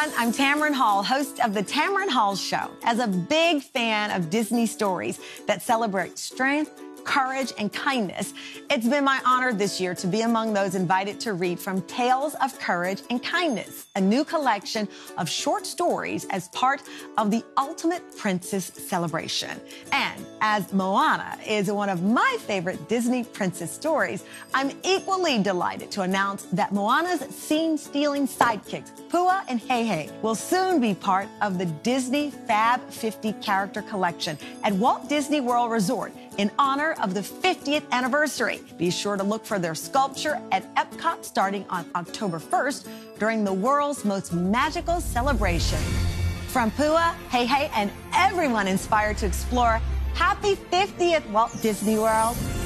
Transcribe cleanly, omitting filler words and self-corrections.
everyone. I'm Tamron Hall, host of the Tamron Hall Show. As a big fan of Disney stories that celebrate strength, courage, and kindness, it's been my honor this year to be among those invited to read from Tales of Courage and Kindness, a new collection of short stories as part of the Ultimate Princess celebration. And as Moana is one of my favorite Disney princess stories, I'm equally delighted to announce that Moana's scene-stealing sidekicks, Pua and Heihei, will soon be part of the Disney Fab 50 character collection at Walt Disney World Resort in honor of the 50th anniversary. Be sure to look for their sculpture at Epcot starting on October 1st during the world's most magical celebration. From Pua, Heihei, and everyone inspired to explore, happy 50th Walt Disney World.